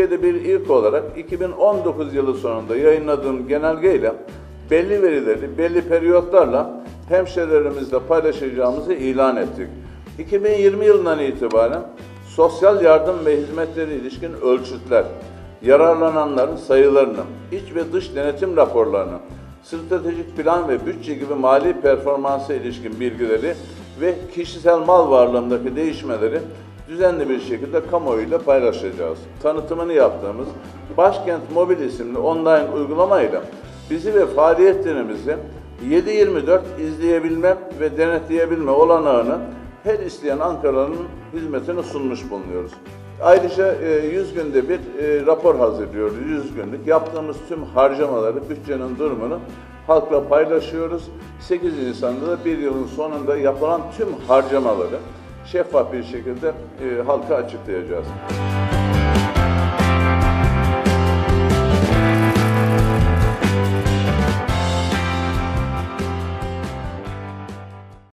Türkiye'de bir ilk olarak 2019 yılı sonunda yayınladığım genelgeyle belli verileri, belli periyotlarla hemşehrilerimizle paylaşacağımızı ilan ettik. 2020 yılından itibaren sosyal yardım ve hizmetleri ilişkin ölçütler, yararlananların sayılarını, iç ve dış denetim raporlarını, stratejik plan ve bütçe gibi mali performansa ilişkin bilgileri ve kişisel mal varlığındaki değişmeleri düzenli bir şekilde kamuoyuyla paylaşacağız. Tanıtımını yaptığımız Başkent Mobil isimli online uygulamayla bizi ve faaliyetlerimizi 7/24 izleyebilme ve denetleyebilme olanağını her isteyen Ankaralı'nın hizmetine sunmuş bulunuyoruz. Ayrıca 100 günde bir rapor hazırlıyoruz. 100 günlük yaptığımız tüm harcamaları, bütçenin durumunu halkla paylaşıyoruz. 8 Nisan'da da bir yılın sonunda yapılan tüm harcamaları şeffaf bir şekilde halka açıklayacağız.